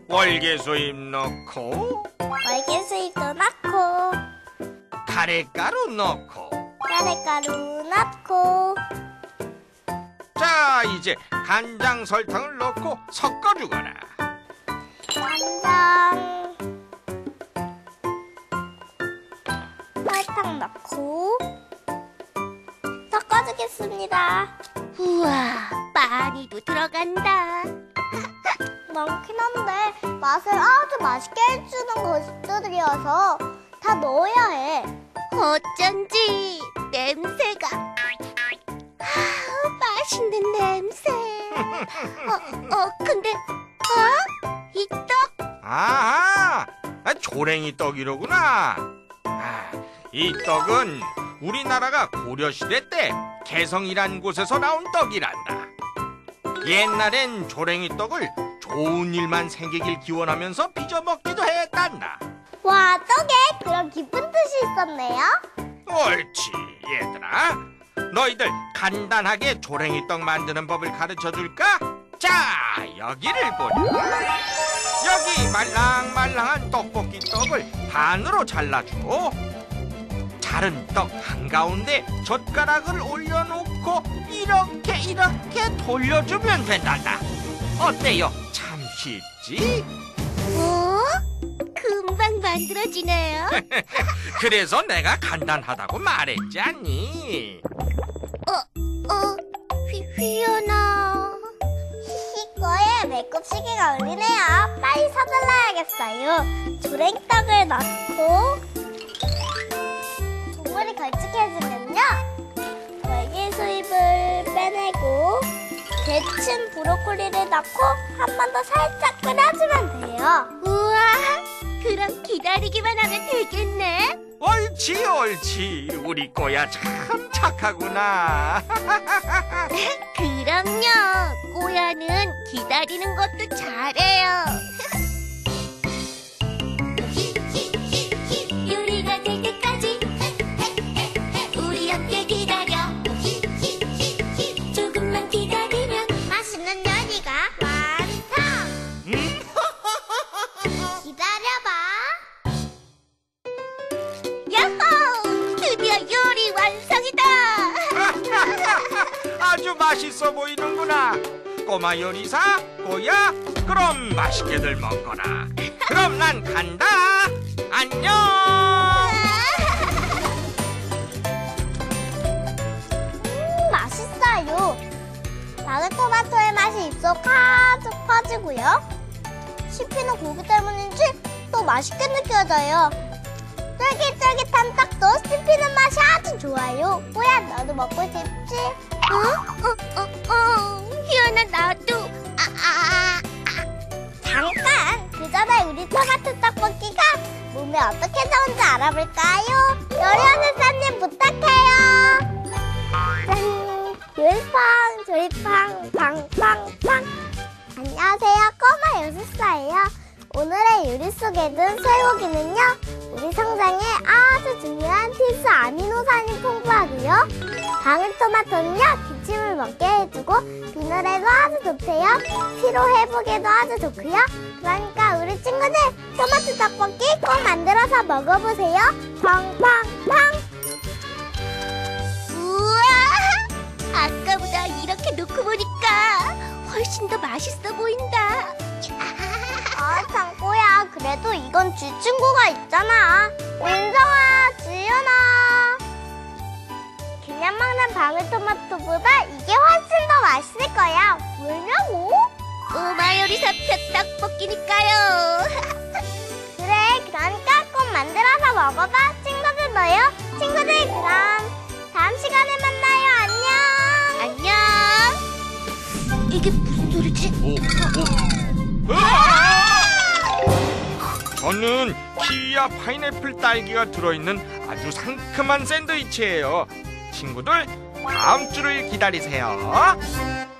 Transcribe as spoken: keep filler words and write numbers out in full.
월계수잎 넣고 월계수잎도 넣고 카레가루 넣고 카레가루 넣고 자, 이제 간장 설탕을 넣고 섞어주거라. 간장 설탕 넣고 섞어주겠습니다. 우와, 많이도 들어간다. 많긴 한데 맛을 아주 맛있게 해주는 것들이어서 다 넣어야 해. 어쩐지 냄새가 아, 맛있는 냄새. 어, 어 근데 어? 이 떡? 아하, 아, 조랭이 떡이로구나. 아, 이 떡은 우리나라가 고려시대 때 개성이란 곳에서 나온 떡이란다. 옛날엔 조랭이 떡을 좋은 일만 생기길 기원하면서 빚어 먹기도 했단다. 와, 떡에 그런 깊은 뜻이 있었네요. 옳지, 얘들아. 너희들 간단하게 조랭이 떡 만드는 법을 가르쳐 줄까? 자, 여기를 보자. 여기 말랑말랑한 떡볶이 떡을 반으로 잘라주고 자른 떡 한가운데 젓가락을 올려놓고 이렇게 이렇게 돌려주면 된단다. 어때요? 참 쉽지? 어? 금방 만들어지네요. 그래서 내가 간단하다고 말했지 않니? 어, 어, 휘, 휘연아. 이거에 배꼽 시계가 울리네요. 빨리 서둘러야겠어요. 조랭떡을 넣고 국물이 걸쭉해지면요, 월계수잎을 빼내고 데친 브로콜리를 넣고 한 번 더 살짝 끓여주면 돼요. 우와, 그럼 기다리기만 하면 되겠네. 옳지 옳지, 우리 꼬야 참 착하구나. 그럼요, 꼬야는 기다리는 것도 잘해요. 요리가 될 때까지 우리 함께 기다려. 조금만 기다리면 맛있는 요리가 완성! 음? 기다려봐. 야호! 드디어 요리 완성이다. 아주 맛있어 보이는구나. 꼬마 요리사 꼬야, 그럼 맛있게들 먹거라. 그럼 난 간다. 안녕. 음, 맛있어요. 방울토마토의 맛이 입속 가득 퍼지고요. 씹히는 고기 때문인지 또 맛있게 느껴져요. 쫄깃쫄깃한 떡도 씹히는 맛이 아주 좋아요. 뭐야, 너도 먹고 싶지? 어? 어? 어? 어? 휘연아, 나도. 아, 아, 아. 잠깐! 그 전에 우리 토마토 떡볶이가 몸에 어떻게 좋은지 알아볼까요? 요리연습사님 부탁해요. 짠! 요리팡, 조리팡, 팡팡팡. 안녕하세요, 꼬마 요술사예요. 오늘의 요리 속에 든 쇠고기는요, 우리 성장에 아주 중요한 필수 아미노산이 풍부하고요. 방울토마토는요, 기침을 먹게 해주고 비늘에도 아주 좋대요. 피로 회복에도 아주 좋고요. 그러니까 우리 친구들 토마토 떡볶이 꼭 만들어서 먹어보세요. 팡팡팡. 우와! 아까보다 이렇게 놓고 보니까 훨씬 더 맛있어 보인다. 아, 창고야. 그래도 이건 쥐 친구가 있잖아. 민정아, 지윤아. 그냥 먹는 방울토마토보다 이게 훨씬 더 맛있을 거야. 왜냐고? 꼬마 요리사 표 떡볶이니까요. 그래, 그러니까 꼭 만들어서 먹어봐. 친구들도요. 친구들, 그럼 다음 시간에 만나요. 안녕. 안녕. 이게 무슨 소리지? 오, 오. 으아! 저는 키위와 파인애플, 딸기가 들어있는 아주 상큼한 샌드위치예요. 친구들, 다음 주를 기다리세요.